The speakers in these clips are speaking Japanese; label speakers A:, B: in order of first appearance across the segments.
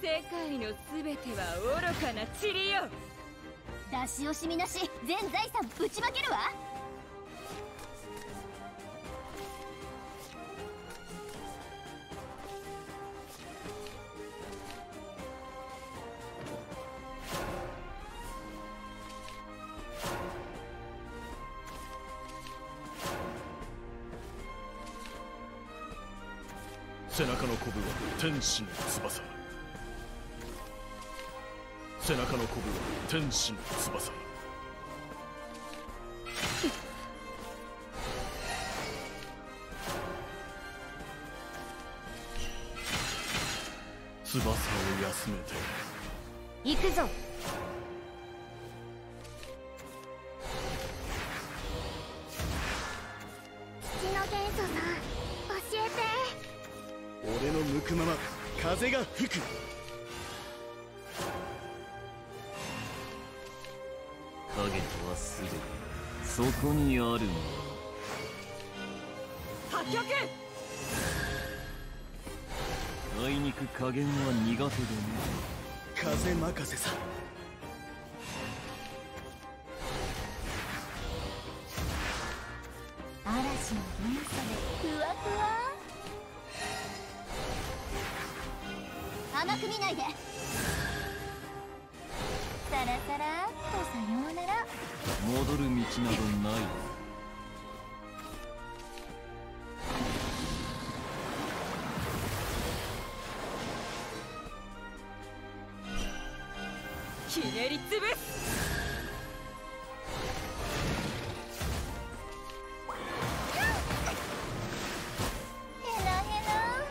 A: 世界の全ては愚かな塵よ。
B: 出し惜しみなし、全財産ぶちまけるわ。
C: 背中のコブは天使の翼。背中のコブは天使の翼。翼を休めて
B: 行くぞ。
D: 月の元素さん、教えて。
E: 俺の向くまま風が吹く。
F: 影とはすでにそこにあるもの。
A: 破局。
F: あいにく加減は苦手でね。
E: 風任せさ。
B: 嵐の元素でふわふわ。甘く見ないで。さらさらっとさようなら。
F: 戻る道などない。
A: ひねりつぶす。
B: へなへな。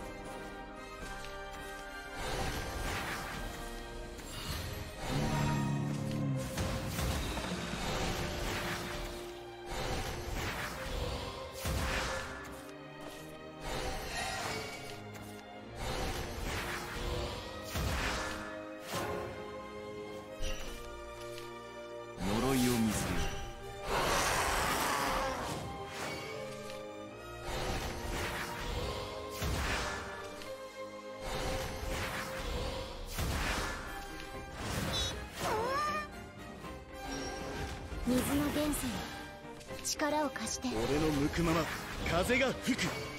F: 呪いを見せよ
B: 水の元素よ、力を貸して。
E: 俺の向くまま風が吹く。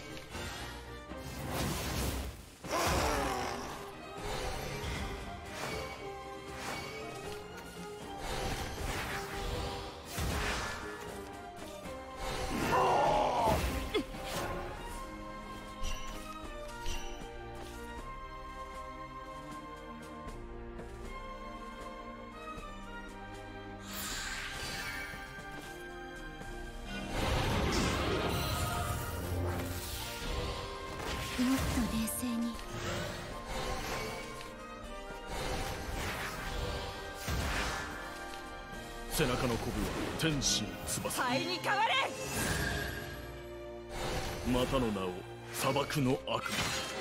B: もっと冷静に。
C: 背中のコブは天使の翼。
A: 灰に変われ。
C: またの名を砂漠の悪魔。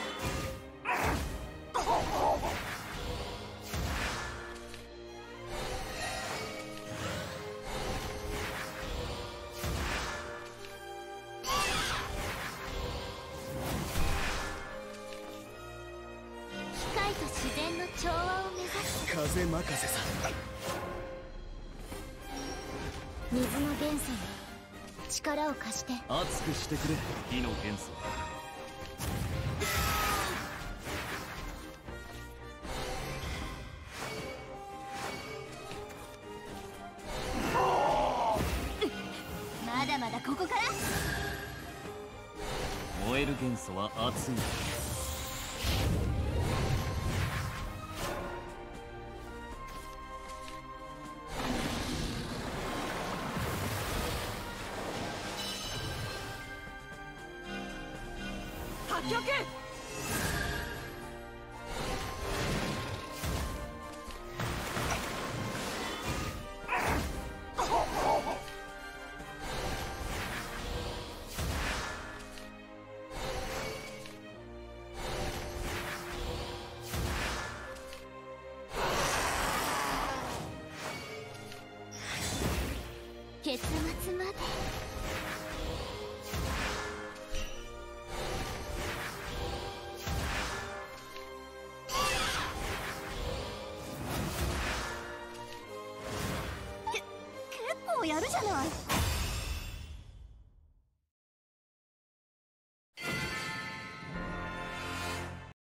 B: 機械と自然の調和を目指す。
E: 風任せさ。
B: 水の元素よ、力を貸して。
F: 熱くしてくれ火の元素。
B: まだまだここから。
F: 燃える元素は熱い。
A: 破局。
B: 結末まで。
D: ない。